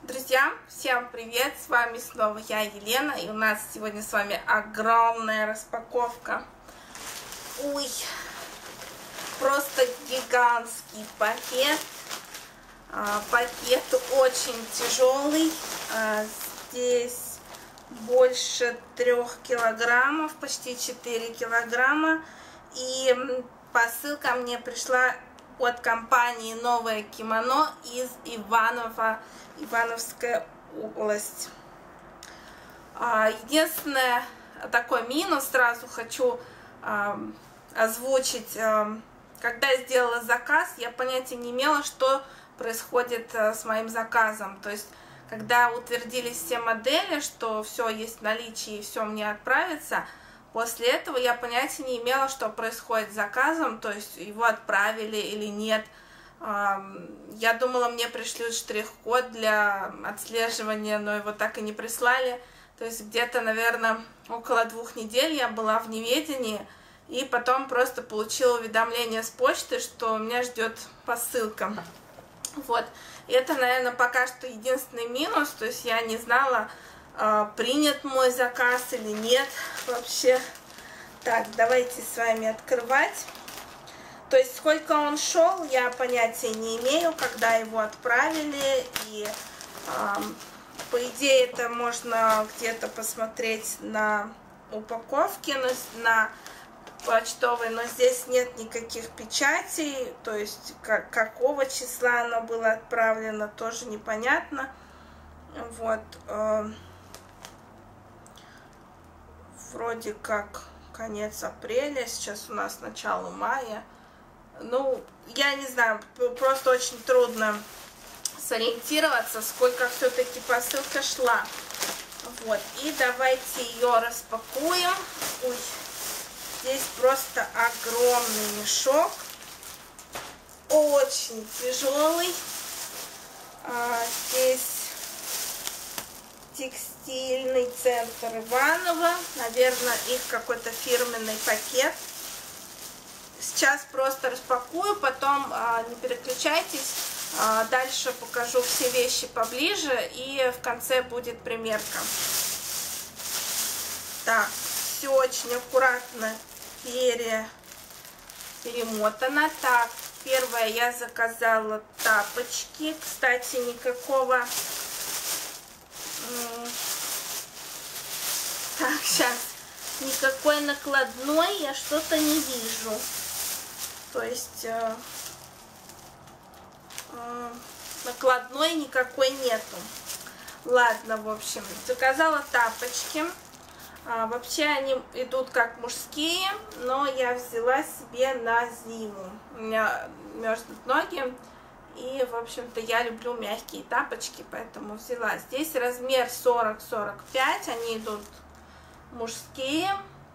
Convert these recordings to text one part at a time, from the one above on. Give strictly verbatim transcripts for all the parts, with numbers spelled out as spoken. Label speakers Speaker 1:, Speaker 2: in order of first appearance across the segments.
Speaker 1: Друзья, всем привет! С вами снова я, Елена, и у нас сегодня с вами огромная распаковка. Ой, просто гигантский пакет. Пакет очень тяжелый. Здесь больше трех килограммов, почти четыре килограмма. И посылка мне пришла от компании «Новое кимоно» из Иваново, Ивановская область. Единственное, такой минус сразу хочу озвучить. Когда я сделала заказ, я понятия не имела, что происходит с моим заказом. То есть, когда утвердились все модели, что все есть в наличии и все мне отправится, после этого я понятия не имела, что происходит с заказом, то есть его отправили или нет. Я думала, мне пришлют штрих-код для отслеживания, но его так и не прислали. То есть где-то, наверное, около двух недель я была в неведении, и потом просто получила уведомление с почты, что меня ждет посылка. Вот. И это, наверное, пока что единственный минус, то есть я не знала, принят мой заказ или нет вообще. Так, давайте с вами открывать. То есть сколько он шел, я понятия не имею, когда его отправили. И э, по идее это можно где-то посмотреть на упаковке, на почтовой, но здесь нет никаких печатей. То есть как, какого числа оно было отправлено, тоже непонятно. Вот. Э, вроде как конец апреля, сейчас у нас начало мая. Ну, я не знаю, просто очень трудно сориентироваться, сколько все-таки посылка шла. Вот, и давайте ее распакуем. Ой, здесь просто огромный мешок, очень тяжелый. А, здесь текстильный центр Иваново, наверное, их какой-то фирменный пакет. Сейчас просто распакую, потом а, не переключайтесь, а, дальше покажу все вещи поближе, и в конце будет примерка. Так, все очень аккуратно пере, перемотано. Так, первое, я заказала тапочки, кстати, никакого... Так, сейчас, никакой накладной я что-то не вижу. То есть э, э, накладной никакой нету. Ладно, в общем, заказала тапочки. А, вообще они идут как мужские, но я взяла себе на зиму. У меня мерзнут ноги. И, в общем-то, я люблю мягкие тапочки, поэтому взяла. Здесь размер сорок сорок пять, они идут мужские.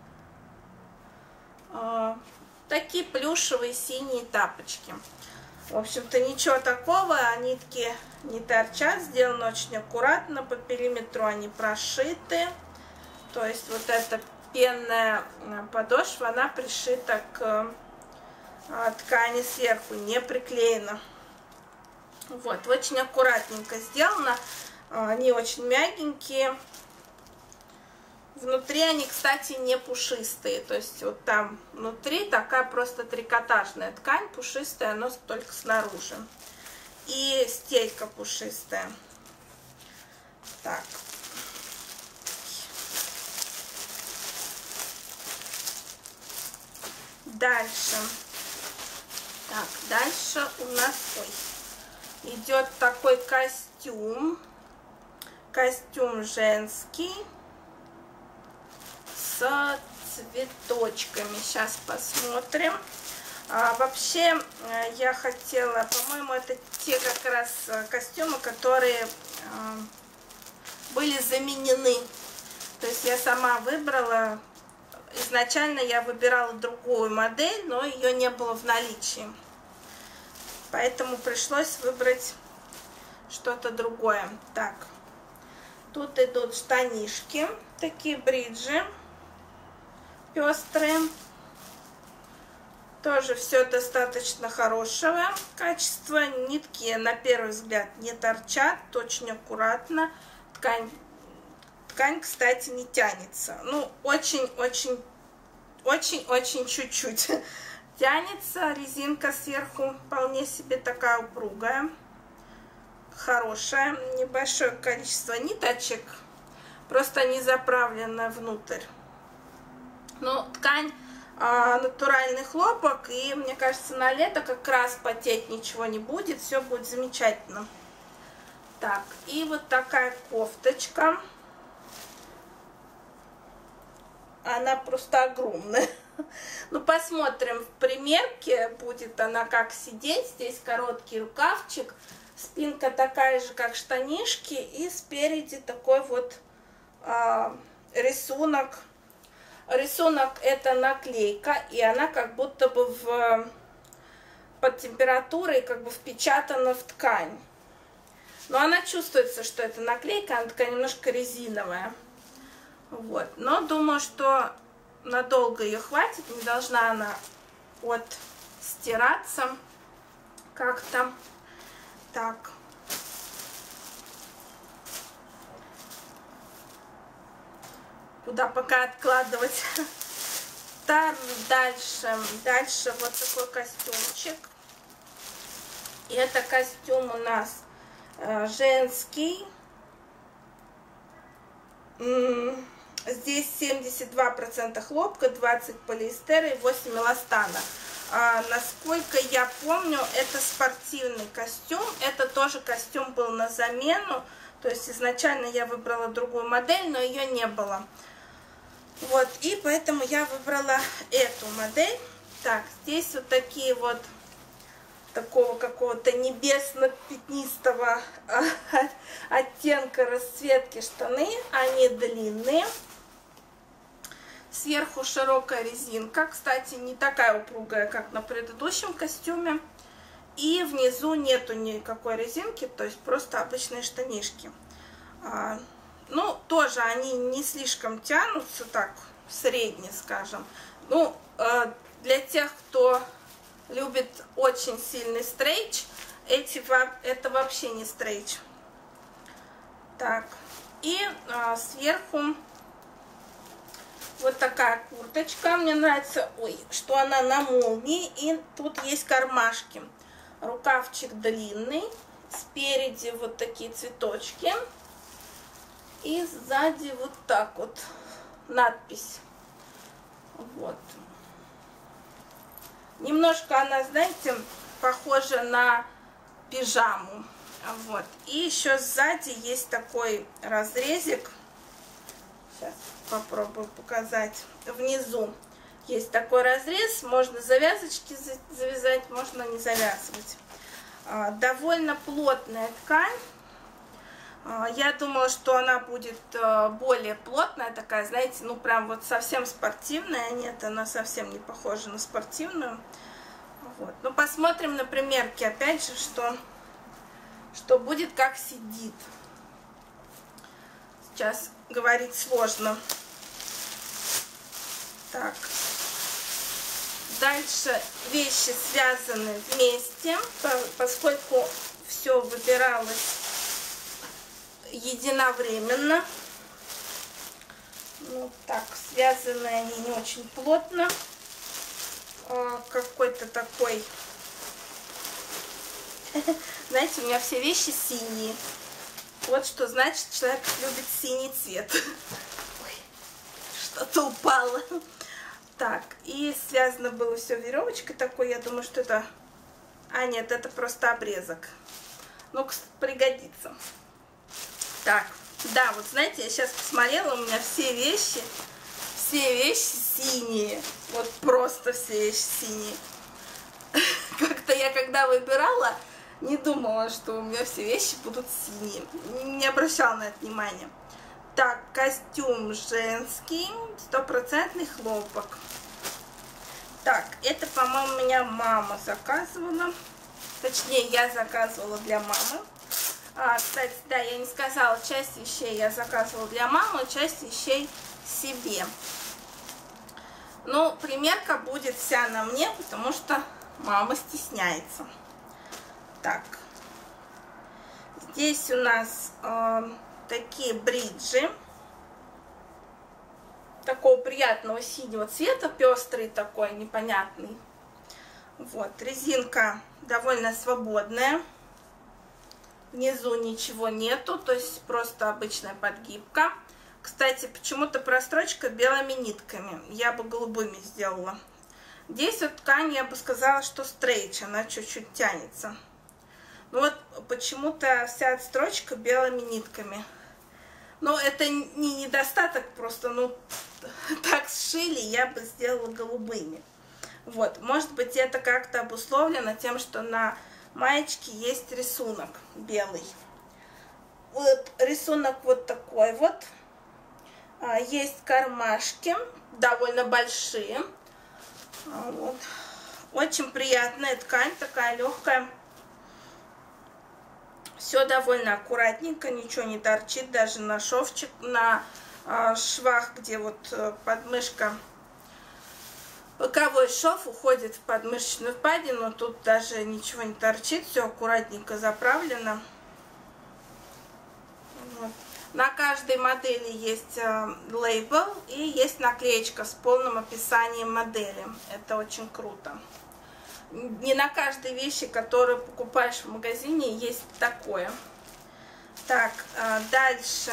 Speaker 1: Э, такие плюшевые синие тапочки. В общем-то, ничего такого, нитки не торчат, сделано очень аккуратно, по периметру они прошиты. То есть вот эта пенная подошва, она пришита к э, ткани сверху, не приклеена. Вот, очень аккуратненько сделано, они очень мягенькие. Внутри они, кстати, не пушистые, то есть вот там внутри такая просто трикотажная ткань, пушистая, но только снаружи. И стелька пушистая. Так. Дальше. Так, дальше у нас... Ой. Идет такой костюм, костюм женский с цветочками. Сейчас посмотрим. А, вообще я хотела, по-моему, это те как раз костюмы, которые а, были заменены. То есть я сама выбрала, изначально я выбирала другую модель, но ее не было в наличии. Поэтому пришлось выбрать что-то другое. Так, тут идут штанишки, такие бриджи пестрые. Тоже все достаточно хорошего качества. Нитки, на первый взгляд, не торчат, очень аккуратно. Ткань, ткань, кстати, не тянется. Ну, очень-очень, очень-очень чуть-чуть тянется. Резинка сверху вполне себе такая упругая, хорошая. Небольшое количество ниточек, просто не заправленная внутрь. Но ткань натуральный хлопок, и мне кажется, на лето как раз потеть ничего не будет, все будет замечательно. Так, и вот такая кофточка, она просто огромная. Ну, посмотрим в примерке, будет она как сидеть. Здесь короткий рукавчик, спинка такая же, как штанишки, и спереди такой вот а, рисунок. Рисунок это наклейка, и она как будто бы в, под температурой как бы впечатана в ткань. Но она чувствуется, что это наклейка, она такая немножко резиновая. Вот. Но думаю, что надолго ее хватит, не должна она вот стираться как-то. Так. Куда пока откладывать. Так, дальше. Дальше вот такой костюмчик. И это костюм у нас э, женский. М-м, здесь семьдесят два процента хлопка, двадцать полиэстера и восемь эластана. А, насколько я помню, это спортивный костюм. Это тоже костюм был на замену. То есть изначально я выбрала другую модель, но ее не было. Вот, и поэтому я выбрала эту модель. Так, здесь вот такие вот, такого какого-то небесно-пятнистого оттенка расцветки штаны. Они длинные. Сверху широкая резинка. Кстати, не такая упругая, как на предыдущем костюме. И внизу нету никакой резинки, то есть просто обычные штанишки. Ну, тоже они не слишком тянутся, так, средне, скажем. Ну, э, для тех, кто любит очень сильный стрейч, эти, это вообще не стрейч. Так, и э, сверху вот такая курточка. Мне нравится, ой, что она на молнии, и тут есть кармашки. Рукавчик длинный, спереди вот такие цветочки. И сзади вот так вот надпись. Вот. Немножко она, знаете, похожа на пижаму. Вот. И еще сзади есть такой разрезик. Сейчас попробую показать. Внизу есть такой разрез. Можно завязочки завязать, можно не завязывать. Довольно плотная ткань. Я думала, что она будет более плотная, такая, знаете, ну прям вот совсем спортивная. Нет, она совсем не похожа на спортивную. Вот. Ну, посмотрим на примерке, опять же, что, что будет, как сидит. Сейчас говорить сложно. Так. Дальше вещи связаны вместе, поскольку все выбиралось единовременно. Ну так, связаны они не очень плотно. Какой-то такой... Знаете, у меня все вещи синие. Вот что значит, человек любит синий цвет. Что-то упало. Так, и связано было все веревочкой такой. Я думаю, что это... А, нет, это просто обрезок. Ну, пригодится. Так, да, вот знаете, я сейчас посмотрела, у меня все вещи, все вещи синие. Вот просто все вещи синие. Как-то я когда выбирала, не думала, что у меня все вещи будут синие. Не обращала на это внимания. Так, костюм женский, стопроцентный хлопок. Так, это, по-моему, меня мама заказывала. Точнее, я заказывала для мамы. А, кстати, да, я не сказала, часть вещей я заказывала для мамы, часть вещей себе. Ну, примерка будет вся на мне, потому что мама стесняется. Так, здесь у нас э, такие бриджи такого приятного синего цвета, пестрый такой, непонятный. Вот, резинка довольно свободная, внизу ничего нету, то есть просто обычная подгибка. Кстати, почему-то прострочка белыми нитками, я бы голубыми сделала. Здесь вот ткань, я бы сказала, что стрейч, она чуть-чуть тянется. Ну вот почему-то вся отстрочка белыми нитками. Но это не недостаток, просто, ну, так сшили, я бы сделала голубыми. Вот, может быть, это как-то обусловлено тем, что на маечке есть рисунок белый. Вот рисунок вот такой вот. Есть кармашки, довольно большие. Вот. Очень приятная ткань, такая легкая. Все довольно аккуратненько, ничего не торчит, даже на шовчик, на э, швах, где вот э, подмышка, боковой шов уходит в подмышечную впадину, тут даже ничего не торчит, все аккуратненько заправлено. Вот. На каждой модели есть э, лейбл и есть наклеечка с полным описанием модели. Это очень круто. Не на каждой вещи, которую покупаешь в магазине, есть такое. Так, э, дальше.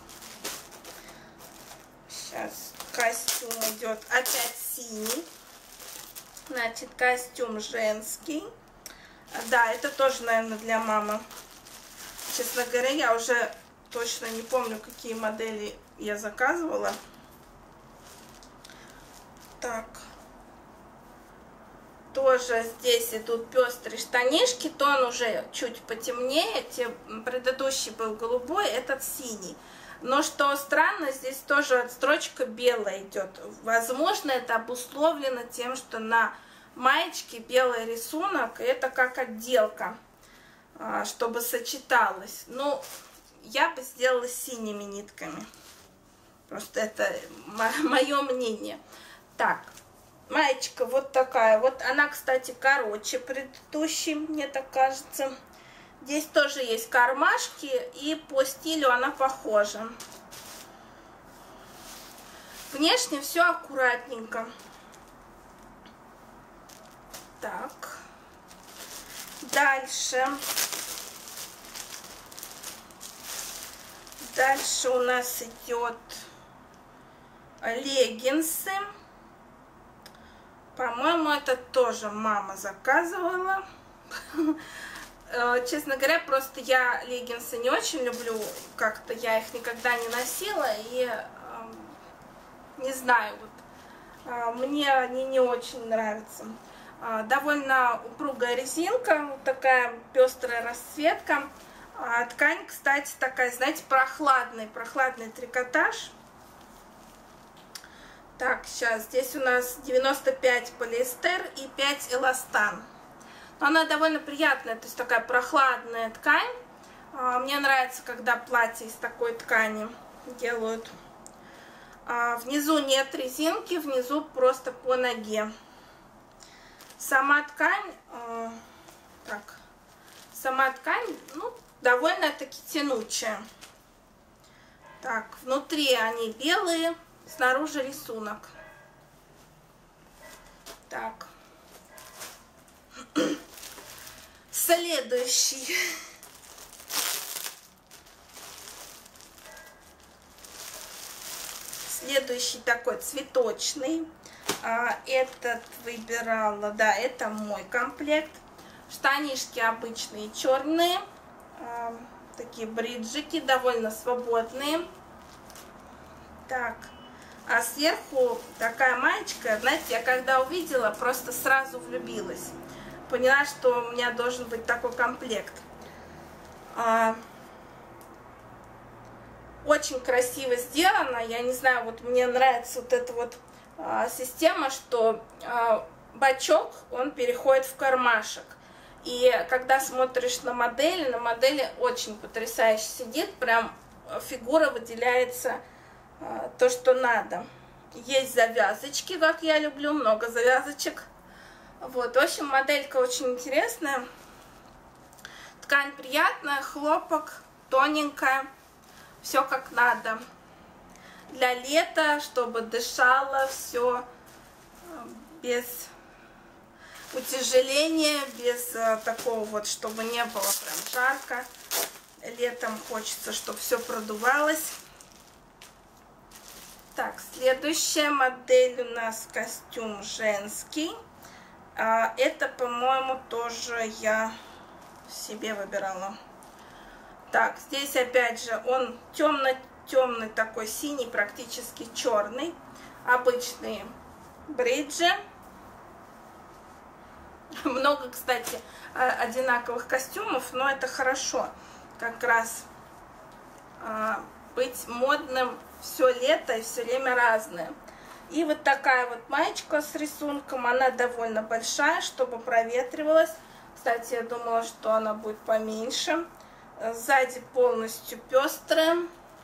Speaker 1: Сейчас костюм идет опять синий. Значит, костюм женский. Да, это тоже, наверное, для мамы. Честно говоря, я уже точно не помню, какие модели я заказывала. Так. Тоже здесь идут пестрые штанишки. Тон уже чуть потемнее. Те, предыдущий был голубой, этот синий. Но что странно, здесь тоже отстрочка белая идет. Возможно, это обусловлено тем, что на маечке белый рисунок. И это как отделка, чтобы сочеталось. Ну, я бы сделала синими нитками. Просто это мое мнение. Так, маечка вот такая. Вот она, кстати, короче предыдущей, мне так кажется. Здесь тоже есть кармашки, и по стилю она похожа. Внешне все аккуратненько. Так. Дальше. Дальше у нас идет леггинсы. По-моему, это тоже мама заказывала. Честно говоря, просто я леггинсы не очень люблю. Как-то я их никогда не носила. И не знаю, вот, мне они не очень нравятся. Довольно упругая резинка, вот такая пестрая расцветка. А ткань, кстати, такая, знаете, прохладный, прохладный трикотаж. Так, сейчас, здесь у нас девяносто пять полиэстер и пять эластан. Но она довольно приятная, то есть такая прохладная ткань. Мне нравится, когда платье из такой ткани делают. Внизу нет резинки, внизу просто по ноге. Сама ткань, так, сама ткань, ну, довольно-таки тянучая. Так, внутри они белые, снаружи рисунок. Так. Следующий. Следующий такой цветочный. Этот выбирала, да, это мой комплект. Штанишки обычные черные. Такие бриджики, довольно свободные. Так, а сверху такая маечка. Знаете, я когда увидела, просто сразу влюбилась. Поняла, что у меня должен быть такой комплект. Очень красиво сделано. Я не знаю, вот мне нравится вот эта вот система, что бачок, он переходит в кармашек. И когда смотришь на модели, на модели очень потрясающе сидит, прям фигура выделяется, то, что надо. есть завязочки, как я люблю, много завязочек. Вот, в общем, моделька очень интересная. Ткань приятная, хлопок, тоненькая, все как надо. Для лета, чтобы дышало все без утяжеления, без а, такого вот, чтобы не было прям жарко. Летом хочется, чтобы все продувалось. Так, следующая модель у нас костюм женский. А, это, по-моему, тоже я себе выбирала. Так, здесь опять же он темно-темный, такой синий, практически черный. Обычные бриджи. Много, кстати, одинаковых костюмов, но это хорошо. Как раз а, быть модным все лето и все время разное. И вот такая вот маечка с рисунком, она довольно большая, чтобы проветривалась. Кстати, я думала, что она будет поменьше. Сзади полностью пестрая.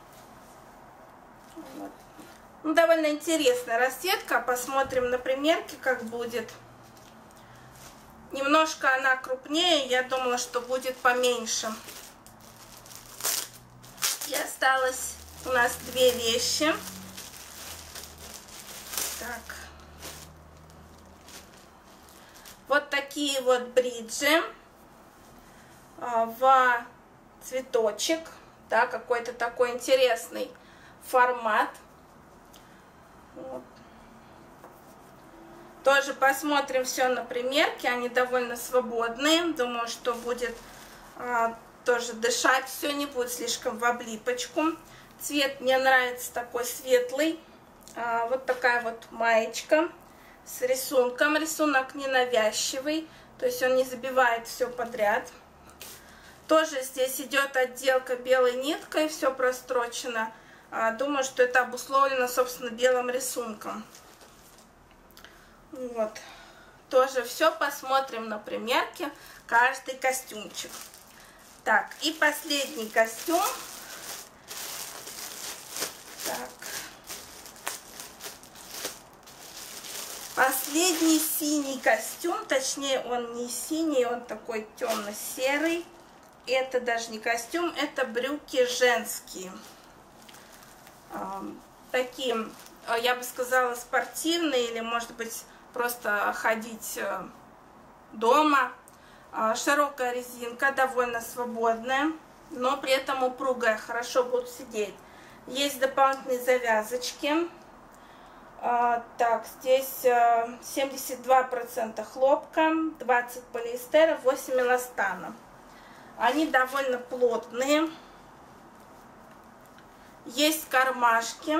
Speaker 1: Вот. Ну, довольно интересная расцветка. Посмотрим на примерке, как будет. Немножко она крупнее, я думала, что будет поменьше. И осталось у нас две вещи. Так. Вот такие вот бриджи в цветочек. Да, какой-то такой интересный формат. Вот. Тоже посмотрим все на примерке. Они довольно свободные. Думаю, что будет а, тоже дышать все, не будет слишком в облипочку. Цвет мне нравится такой светлый. А, вот такая вот маечка с рисунком. Рисунок ненавязчивый, то есть он не забивает все подряд. Тоже здесь идет отделка белой ниткой, все прострочено. А, думаю, что это обусловлено, собственно, белым рисунком. Вот. Тоже все посмотрим на примерке, каждый костюмчик. Так, и последний костюм. Так. Последний синий костюм, точнее он не синий, он такой темно-серый. Это даже не костюм, это брюки женские. Такие, я бы сказала, спортивные или, может быть, просто ходить дома. Широкая резинка, довольно свободная, но при этом упругая, хорошо будут сидеть. Есть дополнительные завязочки. Так, здесь семьдесят два процента хлопка, двадцать процентов полиэстера, восемь процентов эластана. Они довольно плотные. Есть кармашки.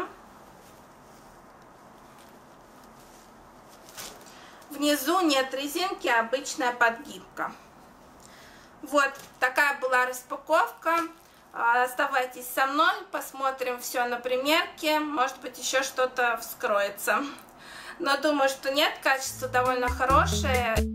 Speaker 1: Внизу нет резинки, обычная подгибка. Вот такая была распаковка. Оставайтесь со мной, посмотрим все на примерке. Может быть, еще что-то вскроется. Но думаю, что нет, качество довольно хорошее.